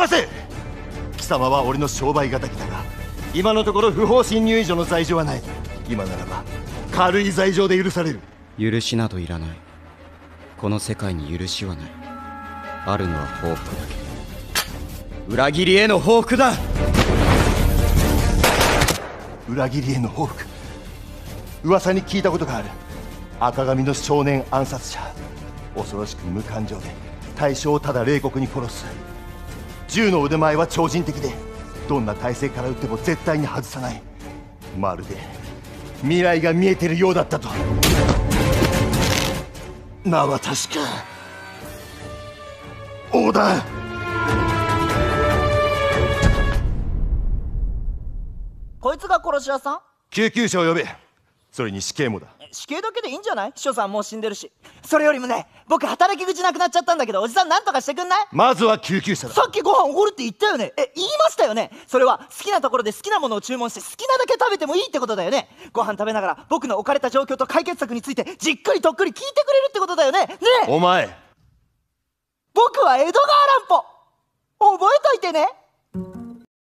ませ。貴様は俺の商売敵だが、今のところ不法侵入以上の罪状はない。今ならば軽い罪状で許される。 許しなどいらない。この世界に許しはない。あるのは報復だけ。裏切りへの報復だ。 裏切りへの報復。噂に聞いたことがある。赤髪の少年暗殺者、恐ろしく無感情で対象をただ冷酷に殺す。銃の腕前は超人的で、どんな体勢から撃っても絶対に外さない。まるで未来が見えてるようだったと。名は確か織田。 こいつが殺し屋さん？ 救急車を呼べ。それに死刑もだ。 死刑だけでいいんじゃない？秘書さんもう死んでるし。それよりもね、僕働き口なくなっちゃったんだけど、おじさんなんとかしてくんない？ まずは救急車だ。 さっきご飯おごるって言ったよね。言いましたよね。それは好きなところで好きなものを注文して好きなだけ食べてもいいってことだよね。ご飯食べながら僕の置かれた状況と解決策についてじっくりとっくり聞いてくれるってことだよね。ねえ、 お前、 僕は江戸川乱歩覚えといてね。